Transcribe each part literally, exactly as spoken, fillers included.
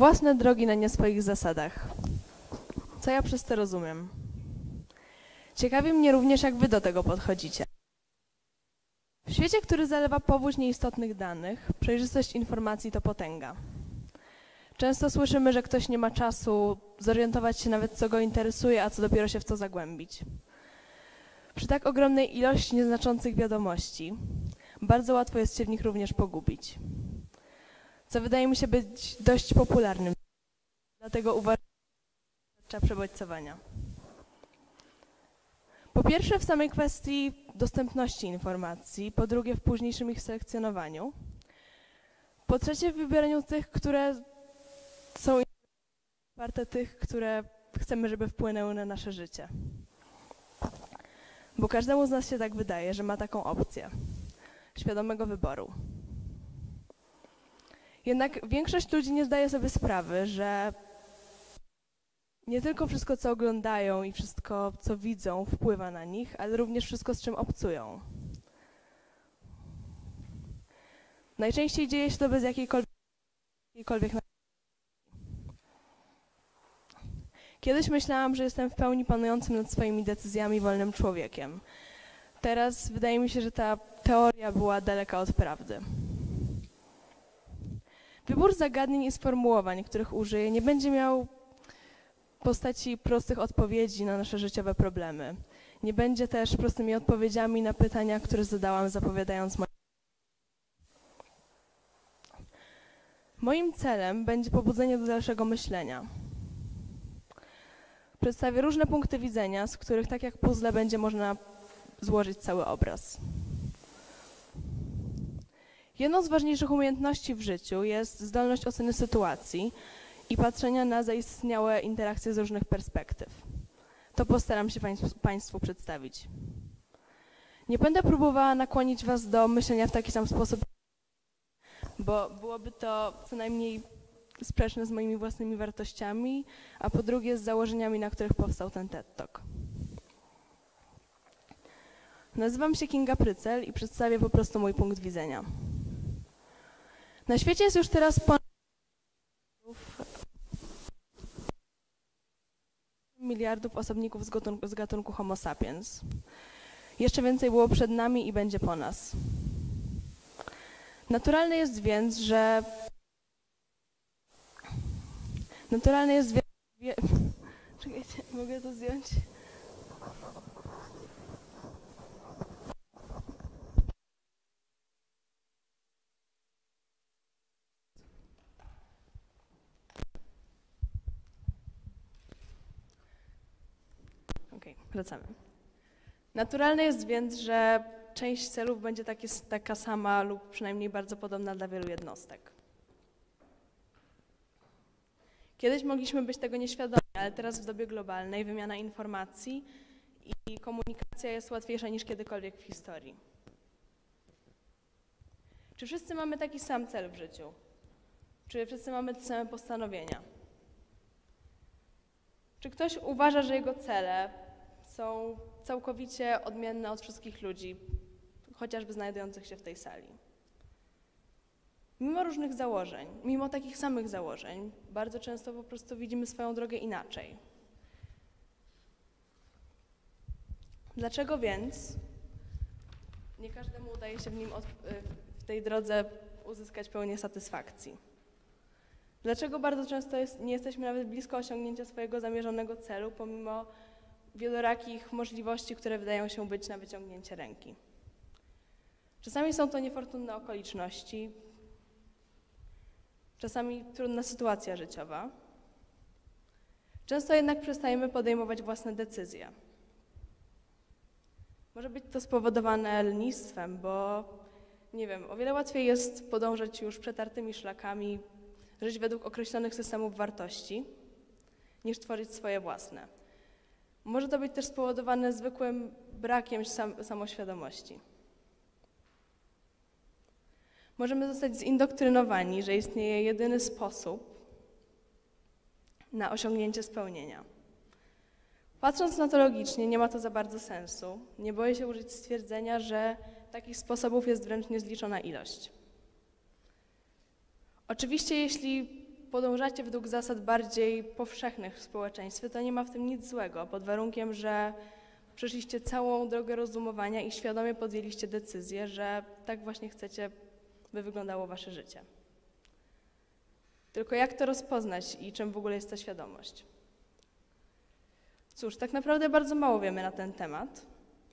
Własne drogi na nie swoich zasadach. Co ja przez to rozumiem? Ciekawi mnie również, jak wy do tego podchodzicie. W świecie, który zalewa powódź nieistotnych danych, przejrzystość informacji to potęga. Często słyszymy, że ktoś nie ma czasu zorientować się nawet, co go interesuje, a co dopiero się w to zagłębić. Przy tak ogromnej ilości nieznaczących wiadomości bardzo łatwo jest się w nich również pogubić, co wydaje mi się być dość popularnym, dlatego uważam, że trzeba przebodźcowania. Po pierwsze w samej kwestii dostępności informacji, po drugie w późniejszym ich selekcjonowaniu, po trzecie w wybieraniu tych, które są warte tych, które chcemy, żeby wpłynęły na nasze życie. Bo każdemu z nas się tak wydaje, że ma taką opcję świadomego wyboru. Jednak większość ludzi nie zdaje sobie sprawy, że nie tylko wszystko, co oglądają i wszystko, co widzą, wpływa na nich, ale również wszystko, z czym obcują. Najczęściej dzieje się to bez jakiejkolwiek, jakiejkolwiek Kiedyś myślałam, że jestem w pełni panującym nad swoimi decyzjami wolnym człowiekiem. Teraz wydaje mi się, że ta teoria była daleka od prawdy. Wybór zagadnień i sformułowań, których użyję, nie będzie miał postaci prostych odpowiedzi na nasze życiowe problemy. Nie będzie też prostymi odpowiedziami na pytania, które zadałam, zapowiadając moje. Moim celem będzie pobudzenie do dalszego myślenia. Przedstawię różne punkty widzenia, z których tak jak puzzle będzie można złożyć cały obraz. Jedną z ważniejszych umiejętności w życiu jest zdolność oceny sytuacji i patrzenia na zaistniałe interakcje z różnych perspektyw. To postaram się Państwu przedstawić. Nie będę próbowała nakłonić Was do myślenia w taki sam sposób, bo byłoby to co najmniej sprzeczne z moimi własnymi wartościami, a po drugie z założeniami, na których powstał ten TED Talk. Nazywam się Kinga Prycel i przedstawię po prostu mój punkt widzenia. Na świecie jest już teraz ponad miliardów osobników z gatunku, z gatunku Homo sapiens. Jeszcze więcej było przed nami i będzie po nas. Naturalne jest więc, że Naturalne jest wie... wie... Czekajcie, mogę to zdjąć? Okej, wracamy. Naturalne jest więc, że część celów będzie takie, taka sama lub przynajmniej bardzo podobna dla wielu jednostek. Kiedyś mogliśmy być tego nieświadomi, ale teraz w dobie globalnej wymiana informacji i komunikacja jest łatwiejsza niż kiedykolwiek w historii. Czy wszyscy mamy taki sam cel w życiu? Czy wszyscy mamy te same postanowienia? Czy ktoś uważa, że jego cele są całkowicie odmienne od wszystkich ludzi, chociażby znajdujących się w tej sali? Mimo różnych założeń, mimo takich samych założeń, bardzo często po prostu widzimy swoją drogę inaczej. Dlaczego więc nie każdemu udaje się w, nim od, w tej drodze uzyskać pełnię satysfakcji? Dlaczego bardzo często jest, nie jesteśmy nawet blisko osiągnięcia swojego zamierzonego celu, pomimo wielorakich możliwości, które wydają się być na wyciągnięcie ręki? Czasami są to niefortunne okoliczności, czasami trudna sytuacja życiowa. Często jednak przestajemy podejmować własne decyzje. Może być to spowodowane lenistwem, bo nie wiem, o wiele łatwiej jest podążać już przetartymi szlakami, żyć według określonych systemów wartości, niż tworzyć swoje własne. Może to być też spowodowane zwykłym brakiem sam, samoświadomości. Możemy zostać zindoktrynowani, że istnieje jedyny sposób na osiągnięcie spełnienia. Patrząc na to logicznie, nie ma to za bardzo sensu. Nie boję się użyć stwierdzenia, że takich sposobów jest wręcz niezliczona ilość. Oczywiście, jeśli podążacie według zasad bardziej powszechnych w społeczeństwie, to nie ma w tym nic złego, pod warunkiem, że przeszliście całą drogę rozumowania i świadomie podjęliście decyzję, że tak właśnie chcecie, by wyglądało wasze życie. Tylko jak to rozpoznać i czym w ogóle jest ta świadomość? Cóż, tak naprawdę bardzo mało wiemy na ten temat,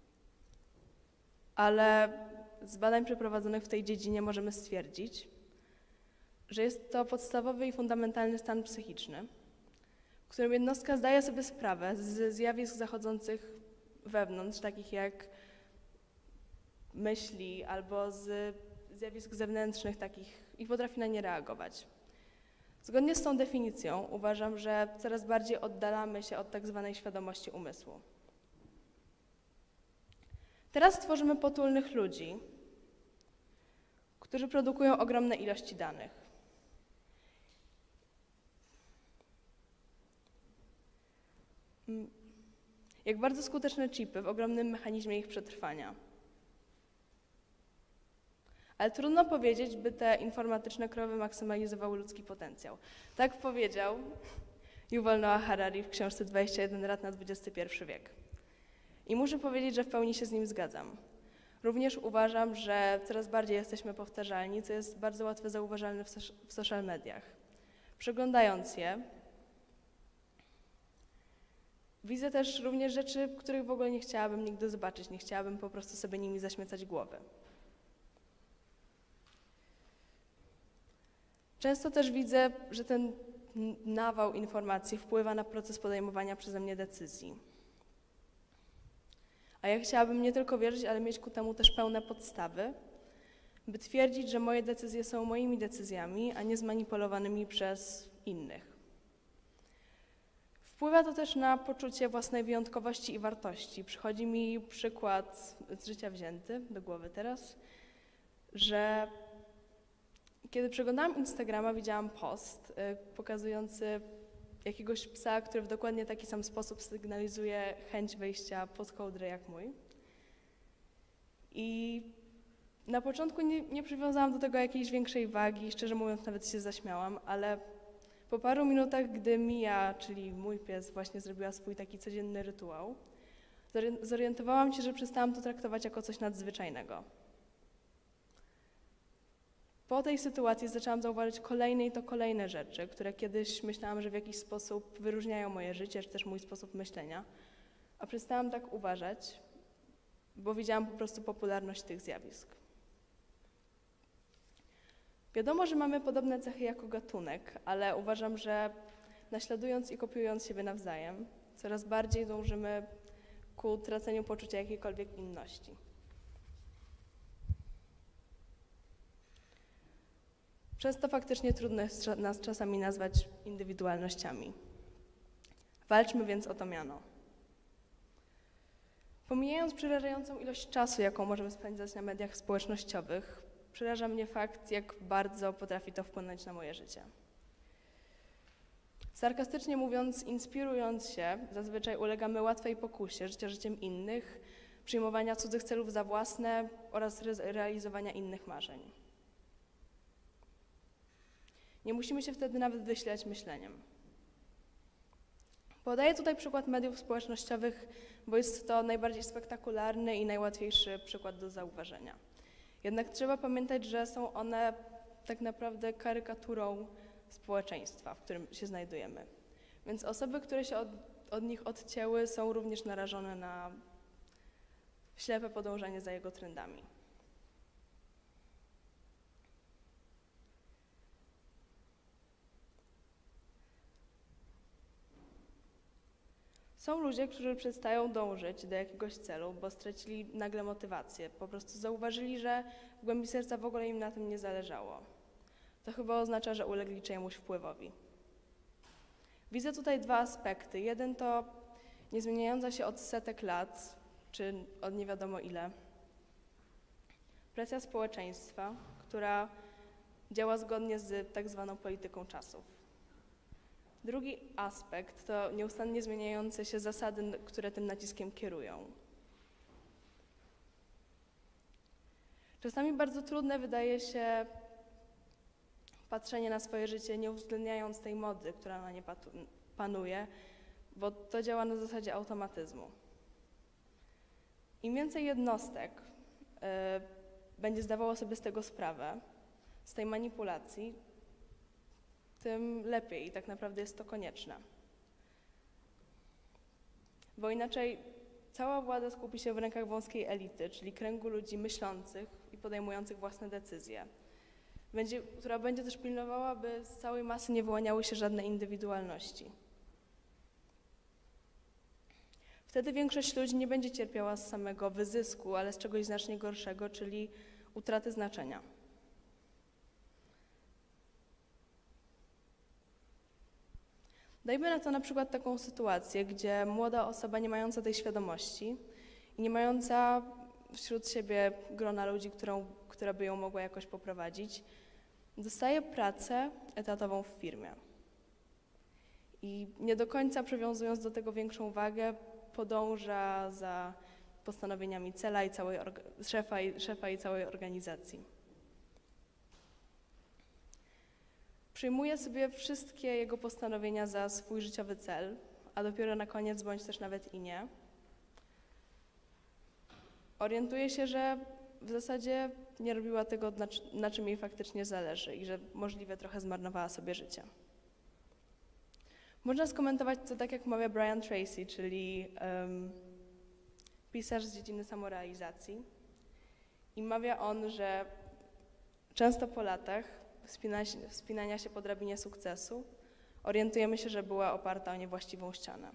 ale z badań przeprowadzonych w tej dziedzinie możemy stwierdzić, że jest to podstawowy i fundamentalny stan psychiczny, w którym jednostka zdaje sobie sprawę z zjawisk zachodzących wewnątrz, takich jak myśli albo z zjawisk zewnętrznych, takich i potrafi na nie reagować. Zgodnie z tą definicją uważam, że coraz bardziej oddalamy się od tak zwanej świadomości umysłu. Teraz tworzymy potulnych ludzi, którzy produkują ogromne ilości danych. Jak bardzo skuteczne chipy w ogromnym mechanizmie ich przetrwania. Ale trudno powiedzieć, by te informatyczne krowy maksymalizowały ludzki potencjał. Tak powiedział Yuval Noah Harari w książce dwadzieścia jeden rat na dwudziesty pierwszy wiek. I muszę powiedzieć, że w pełni się z nim zgadzam. Również uważam, że coraz bardziej jesteśmy powtarzalni, co jest bardzo łatwo zauważalne w, so- w social mediach. Przeglądając je, widzę też również rzeczy, których w ogóle nie chciałabym nigdy zobaczyć, nie chciałabym po prostu sobie nimi zaśmiecać głowy. Często też widzę, że ten nawał informacji wpływa na proces podejmowania przeze mnie decyzji. A ja chciałabym nie tylko wierzyć, ale mieć ku temu też pełne podstawy, by twierdzić, że moje decyzje są moimi decyzjami, a nie zmanipulowanymi przez innych. Wpływa to też na poczucie własnej wyjątkowości i wartości. Przychodzi mi przykład z życia wzięty do głowy teraz, że kiedy przeglądałam Instagrama, widziałam post y, pokazujący jakiegoś psa, który w dokładnie taki sam sposób sygnalizuje chęć wejścia pod kołdrę jak mój. I na początku nie, nie przywiązałam do tego jakiejś większej wagi, szczerze mówiąc nawet się zaśmiałam, ale po paru minutach, gdy Mia, czyli mój pies, właśnie zrobiła swój taki codzienny rytuał, zorientowałam się, że przestałam to traktować jako coś nadzwyczajnego. Po tej sytuacji zaczęłam zauważyć kolejne i to kolejne rzeczy, które kiedyś myślałam, że w jakiś sposób wyróżniają moje życie, czy też mój sposób myślenia, a przestałam tak uważać, bo widziałam po prostu popularność tych zjawisk. Wiadomo, że mamy podobne cechy jako gatunek, ale uważam, że naśladując i kopiując siebie nawzajem, coraz bardziej dążymy ku traceniu poczucia jakiejkolwiek inności. Przez to faktycznie trudno jest nas czasami nazwać indywidualnościami. Walczmy więc o to miano. Pomijając przerażającą ilość czasu, jaką możemy spędzać na mediach społecznościowych, przeraża mnie fakt, jak bardzo potrafi to wpłynąć na moje życie. Sarkastycznie mówiąc, inspirując się, zazwyczaj ulegamy łatwej pokusie życia życiem innych, przyjmowania cudzych celów za własne oraz re- realizowania innych marzeń. Nie musimy się wtedy nawet wyśleć myśleniem. Podaję tutaj przykład mediów społecznościowych, bo jest to najbardziej spektakularny i najłatwiejszy przykład do zauważenia. Jednak trzeba pamiętać, że są one tak naprawdę karykaturą społeczeństwa, w którym się znajdujemy. Więc osoby, które się od, od nich odcięły, są również narażone na ślepe podążanie za jego trendami. Są ludzie, którzy przestają dążyć do jakiegoś celu, bo stracili nagle motywację. Po prostu zauważyli, że w głębi serca w ogóle im na tym nie zależało. To chyba oznacza, że ulegli czyjemuś wpływowi. Widzę tutaj dwa aspekty. Jeden to niezmieniająca się od setek lat, czy od nie wiadomo ile, presja społeczeństwa, która działa zgodnie z tak zwaną polityką czasów. Drugi aspekt to nieustannie zmieniające się zasady, które tym naciskiem kierują. Czasami bardzo trudne wydaje się patrzenie na swoje życie, nie uwzględniając tej mody, która na nie panuje, bo to działa na zasadzie automatyzmu. Im więcej jednostek y, będzie zdawało sobie z tego sprawę, z tej manipulacji, tym lepiej i tak naprawdę jest to konieczne. Bo inaczej cała władza skupi się w rękach wąskiej elity, czyli kręgu ludzi myślących i podejmujących własne decyzje, będzie, która będzie też pilnowała, by z całej masy nie wyłaniały się żadne indywidualności. Wtedy większość ludzi nie będzie cierpiała z samego wyzysku, ale z czegoś znacznie gorszego, czyli utraty znaczenia. Dajmy na to na przykład taką sytuację, gdzie młoda osoba nie mająca tej świadomości i nie mająca wśród siebie grona ludzi, którą, która by ją mogła jakoś poprowadzić, dostaje pracę etatową w firmie. I nie do końca przywiązując do tego większą wagę, podąża za postanowieniami cela i całej szefa, i, szefa i całej organizacji. Przyjmuje sobie wszystkie jego postanowienia za swój życiowy cel, a dopiero na koniec, bądź też nawet i nie, orientuje się, że w zasadzie nie robiła tego, na, na czym jej faktycznie zależy i że możliwe trochę zmarnowała sobie życie. Można skomentować to tak, jak mawia Brian Tracy, czyli um, pisarz z dziedziny samorealizacji. I mawia on, że często po latach wspina się, wspinania się po drabinie sukcesu orientujemy się, że była oparta o niewłaściwą ścianę.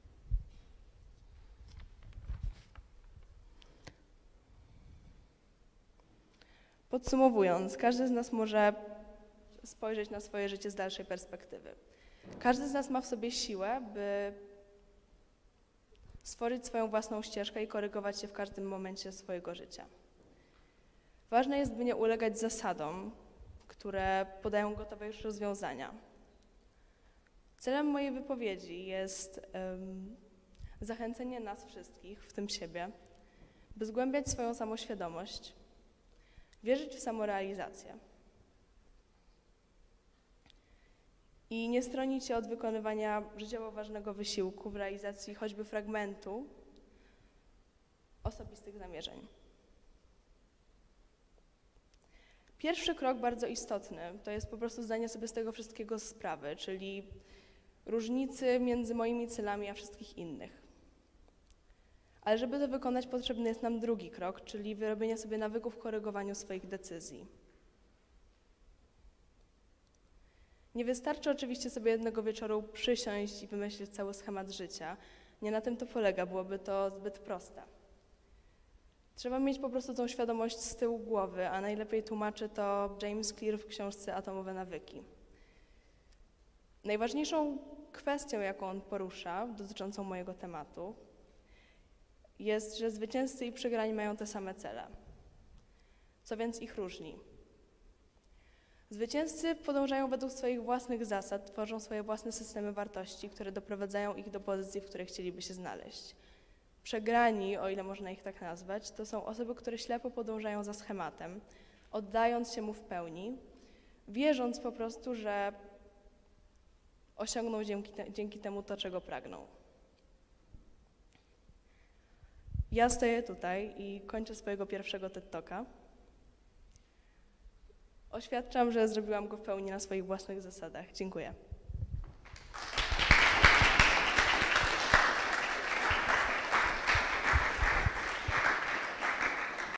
Podsumowując, każdy z nas może spojrzeć na swoje życie z dalszej perspektywy. Każdy z nas ma w sobie siłę, by stworzyć swoją własną ścieżkę i korygować się w każdym momencie swojego życia. Ważne jest, by nie ulegać zasadom, które podają gotowe już rozwiązania. Celem mojej wypowiedzi jest um, zachęcenie nas wszystkich, w tym siebie, by zgłębiać swoją samoświadomość, wierzyć w samorealizację i nie stronić się od wykonywania życiowo ważnego wysiłku w realizacji choćby fragmentu osobistych zamierzeń. Pierwszy krok, bardzo istotny, to jest po prostu zdanie sobie z tego wszystkiego sprawy, czyli różnicy między moimi celami a wszystkich innych. Ale żeby to wykonać, potrzebny jest nam drugi krok, czyli wyrobienie sobie nawyków w korygowaniu swoich decyzji. Nie wystarczy oczywiście sobie jednego wieczoru przysiąść i wymyślić cały schemat życia. Nie na tym to polega, byłoby to zbyt proste. Trzeba mieć po prostu tą świadomość z tyłu głowy, a najlepiej tłumaczy to James Clear w książce Atomowe nawyki. Najważniejszą kwestią, jaką on porusza, dotyczącą mojego tematu, jest, że zwycięzcy i przegrani mają te same cele. Co więc ich różni? Zwycięzcy podążają według swoich własnych zasad, tworzą swoje własne systemy wartości, które doprowadzają ich do pozycji, w której chcieliby się znaleźć. Przegrani, o ile można ich tak nazwać, to są osoby, które ślepo podążają za schematem, oddając się mu w pełni, wierząc po prostu, że osiągną dzięki, te, dzięki temu to, czego pragną. Ja stoję tutaj i kończę swojego pierwszego TED Talka. Oświadczam, że zrobiłam go w pełni na swoich własnych zasadach. Dziękuję.